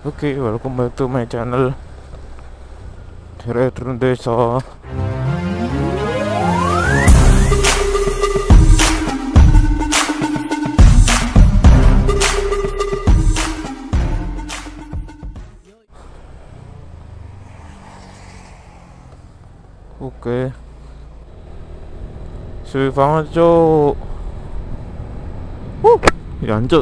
Okay, welcome back to my channel Retro Desa. Oke, suwi banget cuk. Ya cuk.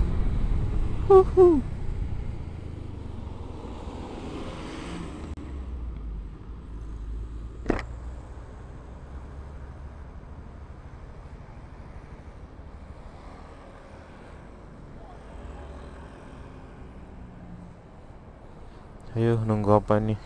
Ayo nunggu apa nih?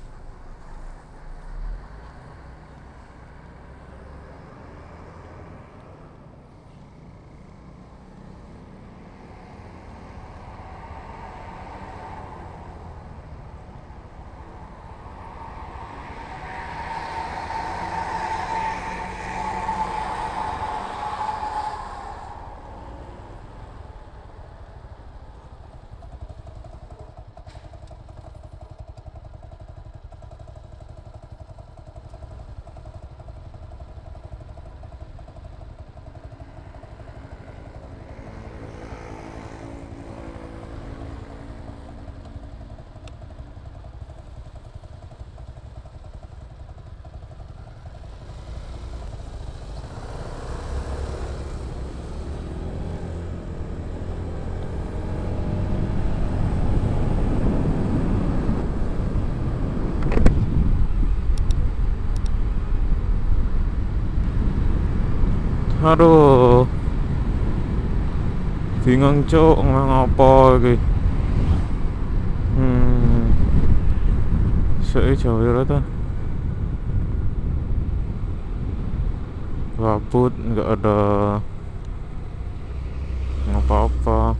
Aduh, bingung cuk ngapa iki. Saya jauh ya ta. Kabut, nggak ada apa-apa.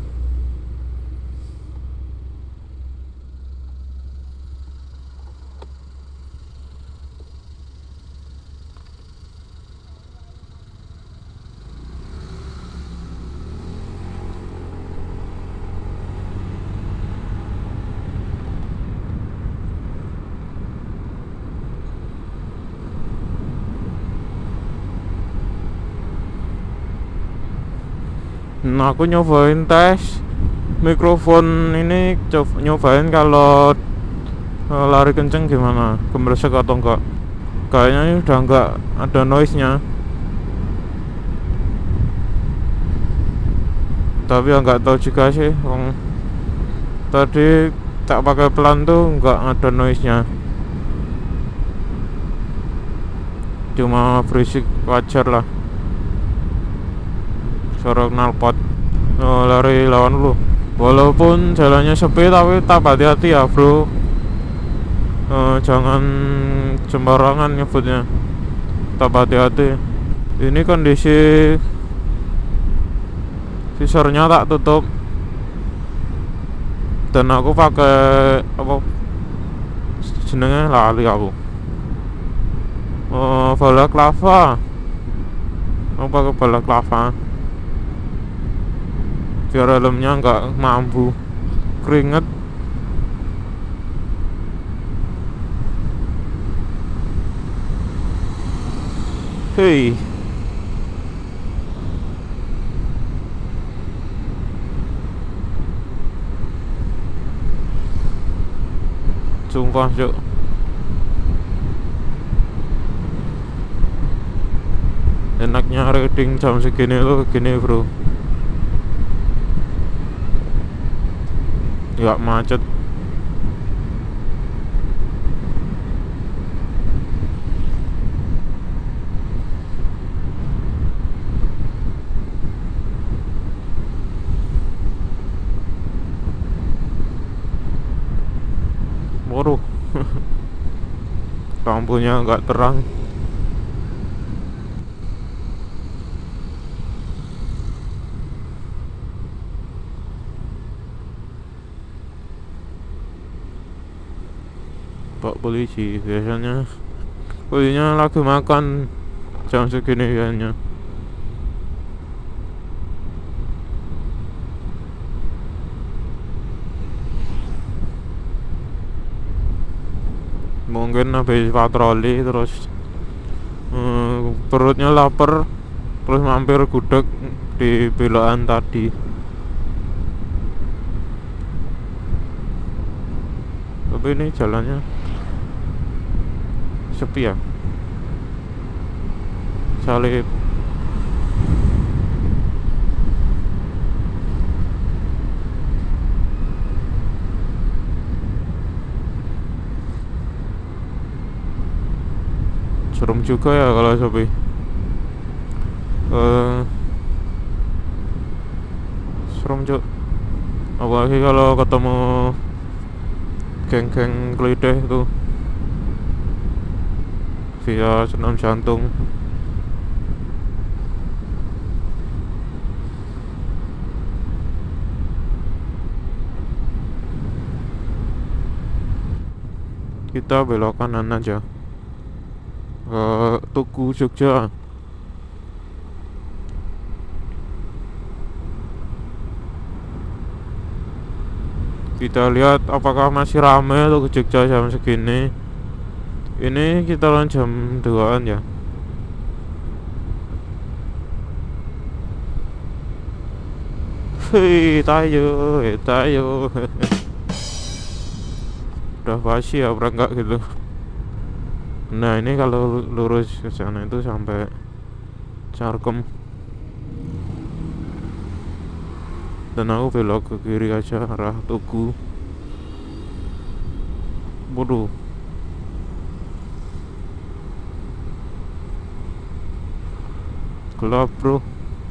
Nah, aku nyobain tes mikrofon ini, nyobain kalau lari kenceng gimana, gemeresek atau enggak. Kayaknya ini udah enggak ada noise nya, tapi ya nggak tahu juga sih. Tadi tak pakai pelan tuh nggak ada noise nya, cuma berisik wajar lah. Suara knalpot. Lari lawan lu. Walaupun jalannya sepi tapi tetap hati-hati ya bro. Jangan sembarangan nyebutnya, tetap hati-hati. Ini kondisi visornya tak tutup dan aku pakai apa jenenge lali aku. Balaclava. Aku pakai balaclava biar helmnya nggak mampu keringet. Hei, sumpah cuk, enaknya riding jam segini tuh gini bro, nggak macet. Waduh, lampunya nggak terang. Pak polisi biasanya lagi makan jam segini kayaknya. mungkin habis patroli terus perutnya lapar, terus mampir gudeg di belokan tadi. Tapi ini jalannya sepi ya, salib. Serem juga ya kalau sepi. Serem cuk, apalagi kalau ketemu geng-geng kelitih tuh via senam jantung. Kita belok kanan aja ke Tugu Jogja. Kita lihat apakah masih ramai atau ke Jogja jam segini. Ini kita jam 2-an ya. Hei, tayo. Udah pasti ya berangkat gitu. Nah ini kalau lurus ke sana itu sampai Carkem. Dan aku belok ke kiri aja arah Tugu. Bodoh. Gelap bro.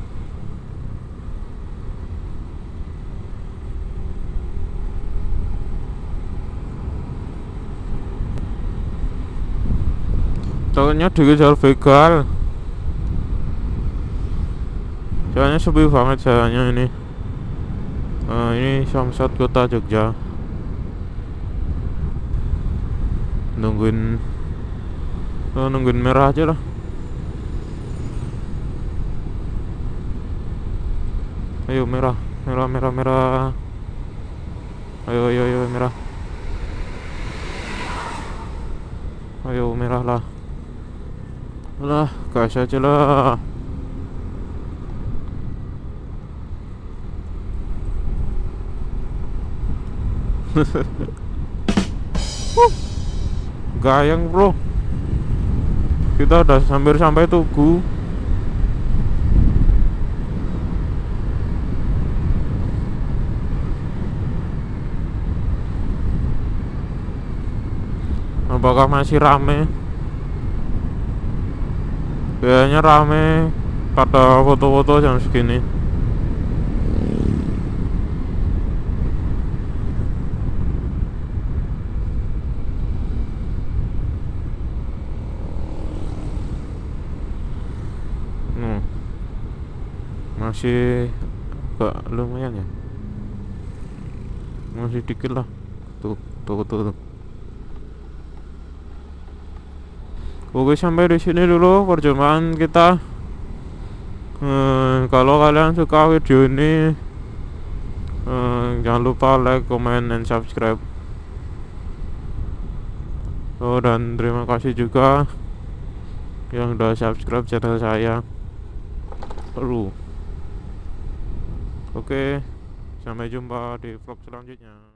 Takutnya dikejar begal. Jalannya sepi banget jalannya ini. Ini Samsat Kota Jogja. Nungguin merah aja lah. Ayo merah. Ayo merah. Ayo merah lah. Lah, gas aja lah. Gayang bro. Kita udah hampir sampai Tugu. Apakah masih rame? Kayaknya rame pada foto-foto jam segini. Masih agak lumayan ya, masih dikit lah. Tuh. Oke, sampai di sini dulu perjumpaan kita. Kalau kalian suka video ini, jangan lupa like, comment, dan subscribe. Dan terima kasih juga yang udah subscribe channel saya. Oke, sampai jumpa di vlog selanjutnya.